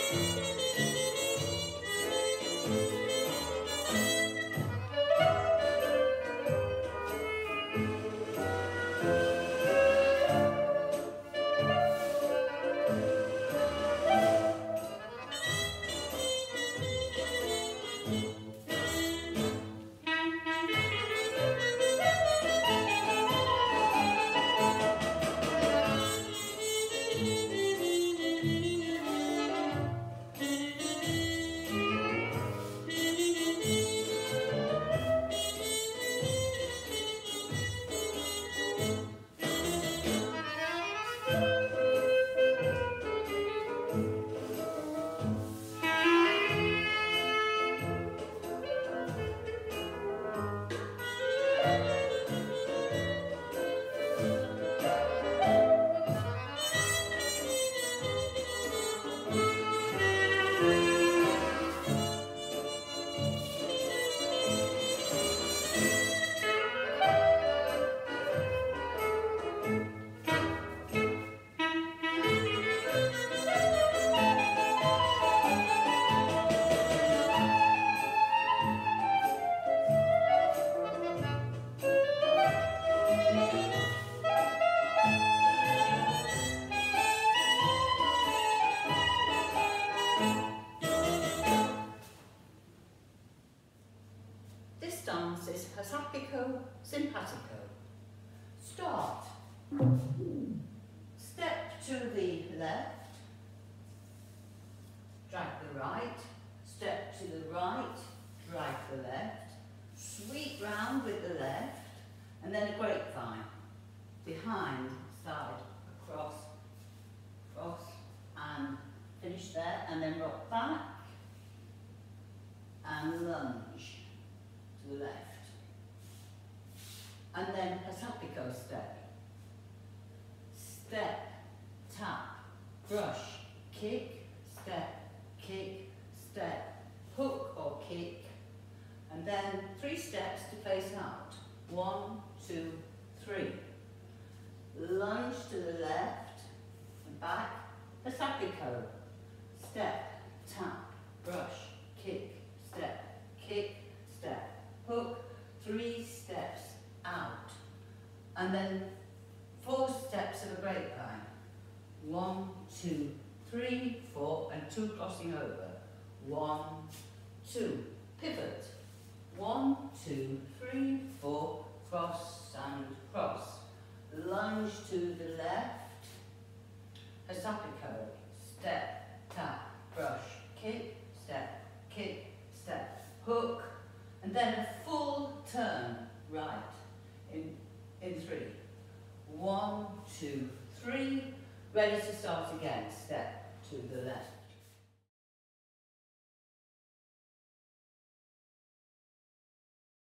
dance is Hassapico Sympatico. Start. Step to the left, drag the right, step to the right, drag the left, sweep round with the left, and then a grapevine. Behind, side, across, cross, and finish there, and then rock back, and lunge to the left. And then Hassapico step. Step, tap, brush, kick, step, hook or kick, and then 3 steps to face out. 1, 2, 3. Lunge to the left and back, Hassapico. Step, tap, brush, kick, step, hook, 3 steps out. And then 4 steps of a grapevine. 1, 2, 3, 4, and 2 crossing over. 1, 2, pivot. 1, 2, 3, 4, cross and cross. Lunge to the left, Hassapico, step, tap, brush, kick, step, hook, and then a full turn right in 3. 1, 2, 3, ready to start again, step to the left.